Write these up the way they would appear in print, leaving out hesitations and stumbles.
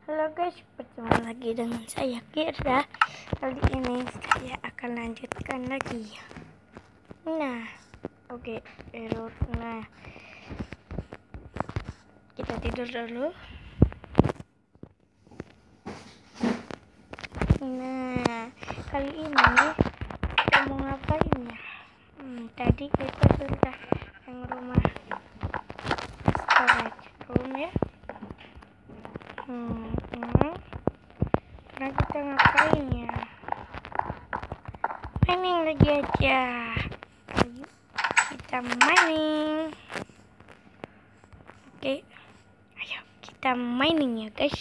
Halo guys, bertemu lagi dengan saya Kirda. Kali ini saya akan lanjutkan lagi. Error. Kita tidur dulu. Kali ini kita mau ngapain ya? Tadi kita sudah yang rumah storage room ya. Nah, kita ngapain ya? Mining lagi aja. Ayo kita mining. Oke, ayo kita mining ya guys.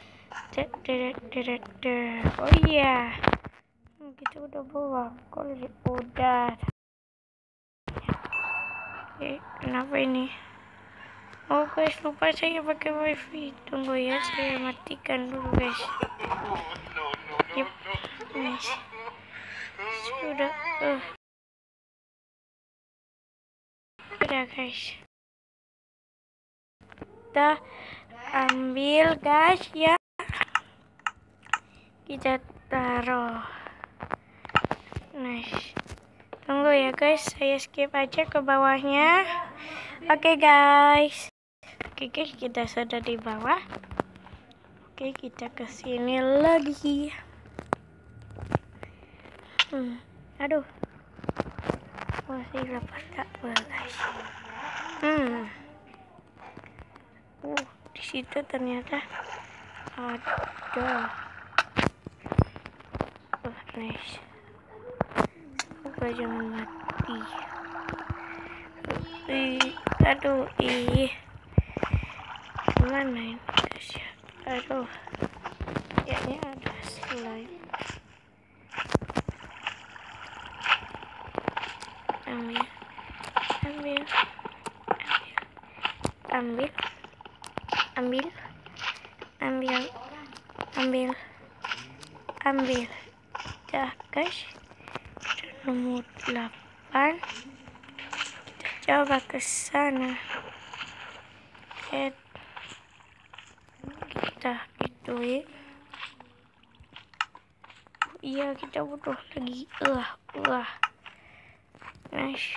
Oh iya, kita udah bawa kali udah. Kenapa ini? Oh guys, lupa saya pakai wifi. Tunggu ya, saya matikan dulu guys. Yep, nice. Sudah guys. Kita ambil guys ya. Kita taruh. Nice. Tunggu ya guys, saya skip aja ke bawahnya. Oke guys. Kita sudah di bawah. Oke, kita ke sini lagi. Aduh. Masih 18. Di situ ternyata ada. Nice. Semoga jangan mati. Aduh, gimana ini guys ya? Aduh, kayaknya ada slime. Ambil. Dah guys, nomor 8. Kita coba ke sana. Kita gituin. Iya, kita butuh lagi. Nice.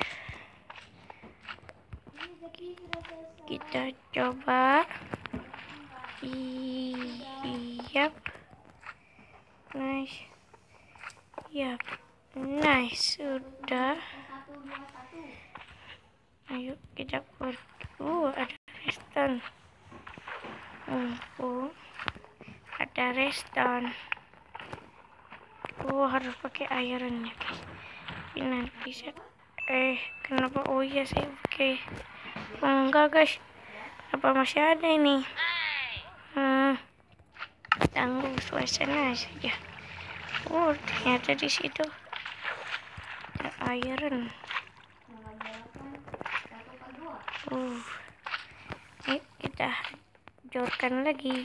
Kita coba. Yap. Nice. Yap. Nice, sudah. Ayo kita pergi. Ada reston. Ada reston. Harus pakai iron ya guys. Ini bisa. Kenapa? Oh iya, saya pakai. Enggak guys. Kenapa masih ada ini? Tangguh suasana saja. Ternyata di situ ada iron. Kita hancurkan lagi.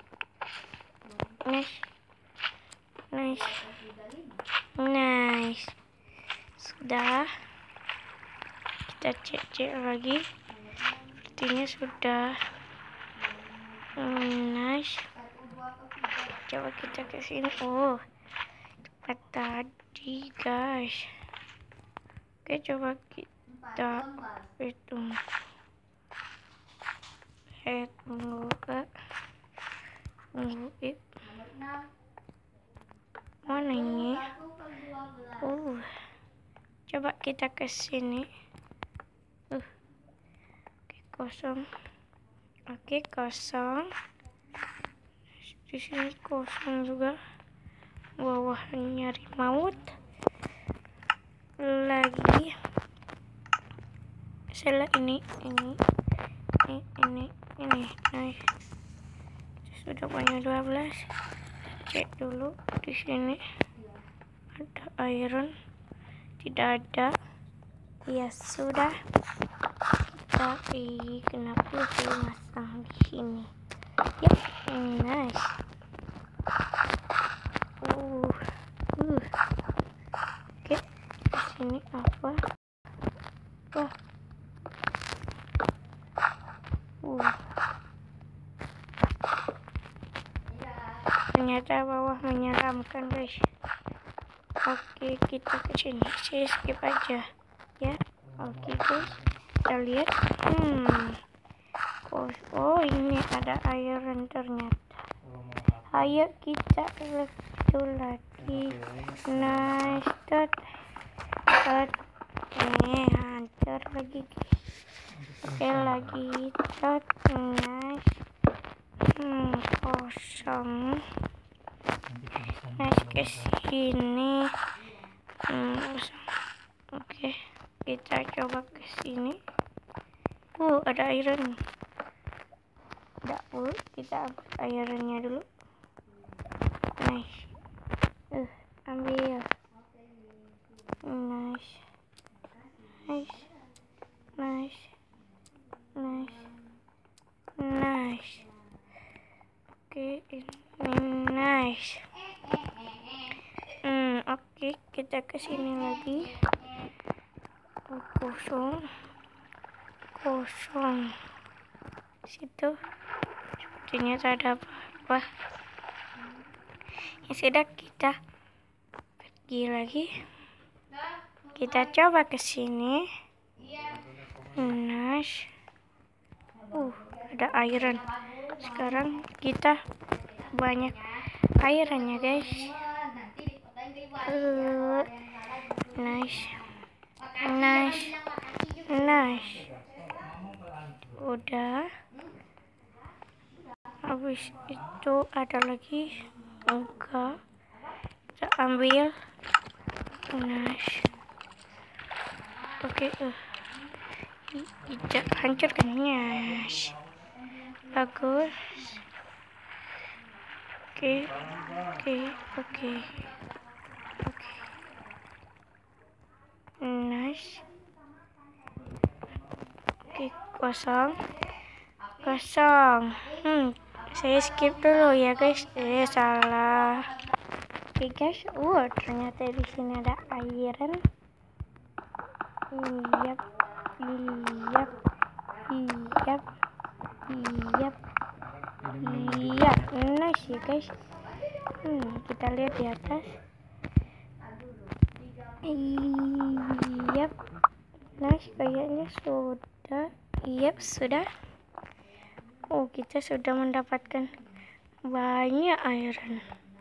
Nice. Sudah. Kita cek lagi. Sepertinya sudah. Nice. Coba kita ke sini. Cepat tadi guys. Oke, coba kita hitung. Mana ini? Coba kita ke sini. Kosong. Oke, kosong. Di sini kosong juga. Bawahnya remote. Lagi. Salah ini. Nice. Sudah punya 12. Cek dulu di sini. Ada iron. Tidak ada. Ya sudah. Tapi kenapa saya masang di sini? Yap, nice. Oke, di sini apa? ternyata bawah menyeramkan guys. Oke, kita ke sini. Saya skip aja ya. Oke guys, kita lihat. Oh, ini ada iron ternyata. Ayo kita itu lagi. Nice. Ini hancur lagi guys. Oke, lagi nice. Kosong. Nice, ke sini. Oke, kita coba ke sini. Ada iron. Kita ambil ironnya dulu. Nice. Ambil. Nice. Oke, ini nice. Oke, kita ke sini lagi. Kosong. Situ sepertinya tak ada apa-apa. Ya sudah, kita pergi lagi. Kita coba ke sini. Nice. Ada iron. Sekarang kita banyak ironnya guys. Nice. Udah. Habis itu ada lagi. Enggak. Kita ambil. Nice. Oke. Tidak hancur kan? Yes. Bagus. Oke. Nice. Oke, kosong. Saya skip dulu ya guys. Salah. Oke guys. Ternyata di sini ada iron. Yap. Nice ya guys. Kita lihat di atas. Nice, kayaknya sudah. Sudah. Kita sudah mendapatkan banyak iron.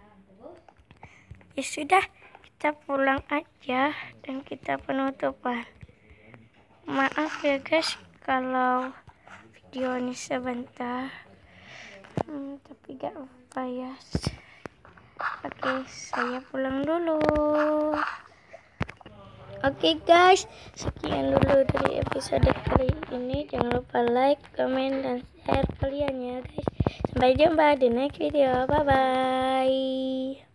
Ya sudah, kita pulang aja dan kita penutupan. Maaf ya guys kalau video ini sebentar, tapi gak apa ya. Oke, saya pulang dulu. Oke guys, sekian dulu dari episode kali ini. Jangan lupa like, komen, dan share kalian ya guys. Sampai jumpa di next video. Bye bye.